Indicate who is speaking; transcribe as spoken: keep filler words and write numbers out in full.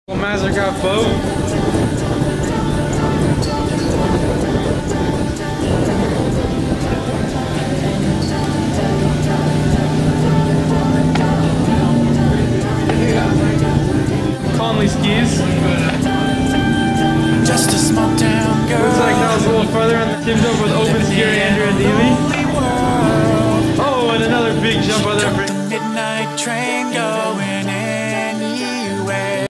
Speaker 1: Mastercraft boat. Conley skis.
Speaker 2: Just a small town girl.
Speaker 1: Looks like that was a little further and teamed up with Open Skier Andrea Neely.